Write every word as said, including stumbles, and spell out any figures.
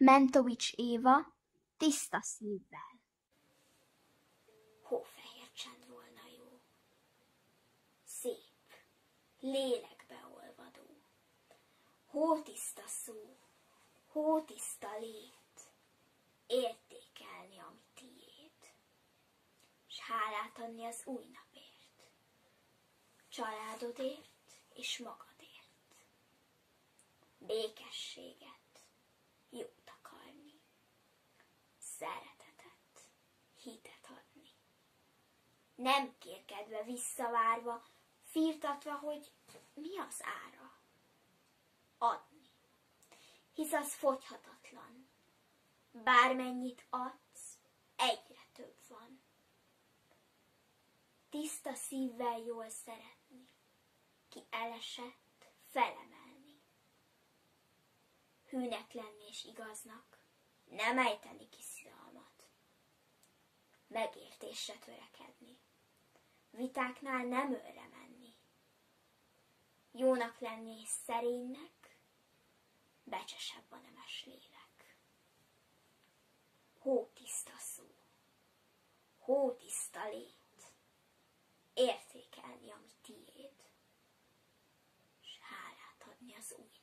Mentovics Éva, Tiszta szívvel. Hófehér csend volna jó, szép, lélekbe olvadó, hótiszta szó, hótiszta lét, értékelni, ami tiéd, s hálát adni az új napért, családodért és magadért, békességet, jót akarni, szeretetet, hitet adni. Nem kérkedve, visszavárva, firtatva, hogy mi az ára. Adni, hisz az fogyhatatlan. Bármennyit adsz, egyre több van. Tiszta szívvel jól szeretni, ki elesett, felemelni. Hűnek lenni és igaznak, nem ejteni kiszidalmat. Megértésre törekedni, vitáknál nem őre menni. Jónak lenni és szerénynek, becsesebb a nemes lélek. Hótiszta szó, hótiszta lét, értékelni, ami tiéd, s hálát adni az új